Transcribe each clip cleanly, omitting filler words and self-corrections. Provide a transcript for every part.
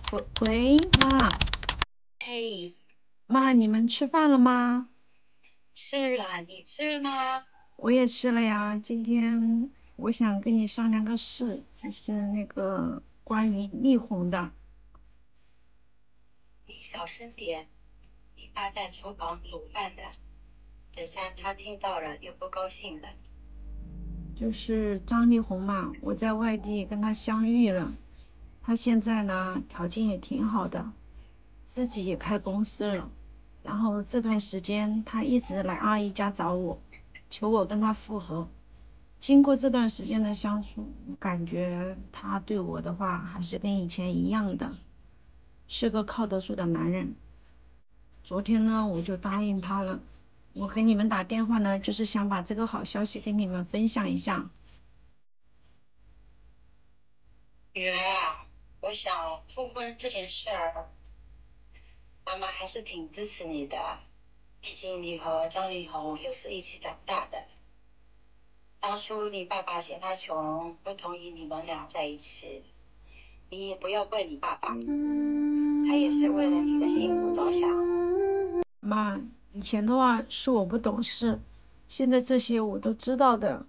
喂，妈。 嘿， 妈，你们吃饭了吗？ 吃了，你吃吗？ 我也吃了呀。今天我想跟你商量个事，就是那个关于力宏的。 你小声点，你爸在厨房煮饭的，等下他听到了又不高兴了。 就是张力宏嘛，我在外地跟他相遇了。他现在呢，条件也挺好的，自己也开公司了。然后这段时间他一直来阿姨家找我，求我跟他复合。经过这段时间的相处，感觉他对我的话还是跟以前一样的，是个靠得住的男人。昨天呢，我就答应他了。我给你们打电话呢，就是想把这个好消息跟你们分享一下。 女儿啊，我想复婚这件事儿，妈妈还是挺支持你的。毕竟你和张力宏又是一起长大的。当初你爸爸嫌他穷，不同意你们俩在一起，你也不要怪你爸爸，他也是为了你的幸福着想。 妈，以前的话是我不懂事，现在这些我都知道的。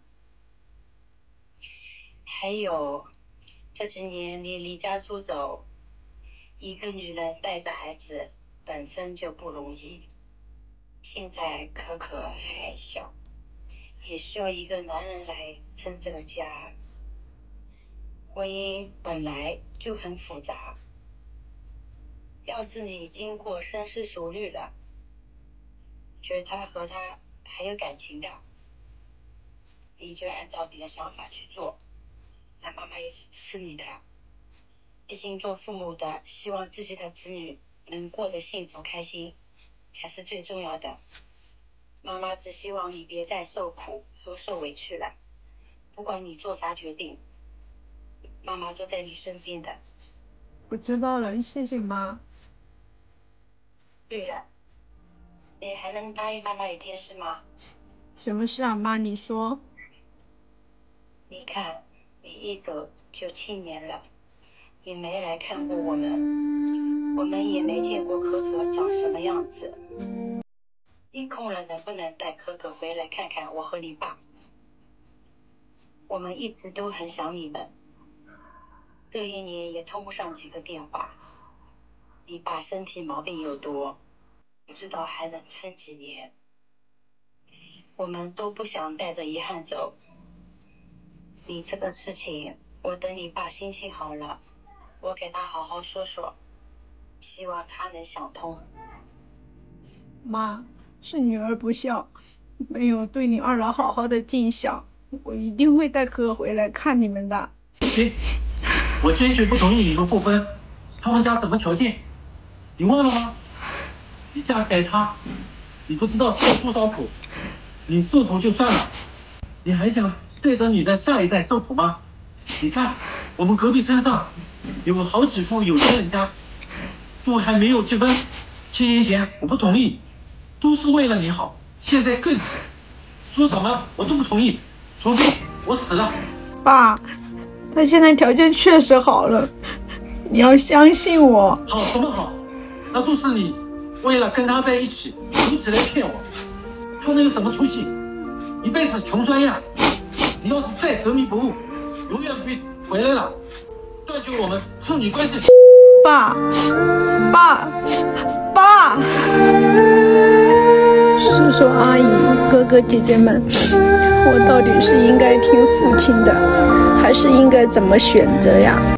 还有这几年你离家出走，一个女人带着孩子本身就不容易，现在可可还小，也需要一个男人来撑这个家。婚姻本来就很复杂，要是你经过深思熟虑了，觉得他和他还有感情的，你就按照你的想法去做，那妈妈也是支持你的。毕竟做父母的希望自己的子女能过得幸福开心，才是最重要的。妈妈只希望你别再受苦和受委屈了，不管你做啥决定，妈妈都在你身边的。 我知道了，谢谢妈。 对了，你还能答应妈妈一件事吗？ 什么事啊，妈？你说。 你看，你一走就7年了，也没来看过我们，我们也没见过可可长什么样子。你空了能不能带可可回来看看我和你爸？我们一直都很想你们，这一年也通不上几个电话。你爸身体毛病又多，不知道还能撑几年。我们都不想带着遗憾走。你这个事情，我等你爸心情好了，我给他好好说说，希望他能想通。 妈，是女儿不孝，没有对你二老好好的尽孝，我一定会带可可回来看你们的。 行，我坚决不同意你们复婚。他们家什么条件？你忘了吗？你嫁给他，你不知道受多少苦。你受苦就算了，你还想对着你的下一代受苦吗？你看，我们隔壁村上有好几户有钱人家，都还没有结婚。7年前我不同意，都是为了你好，现在更是，说什么我都不同意，除非我死了。 爸，他现在条件确实好了，你要相信我。 好什么好？那都是你为了跟他在一起，如此来骗我。他能有什么出息？一辈子穷酸样。你要是再执迷不悟，永远别回来了，断绝我们父女关系。 爸，爸，叔叔阿姨、哥哥姐姐们，我到底是应该听父亲的，还是应该怎么选择呀？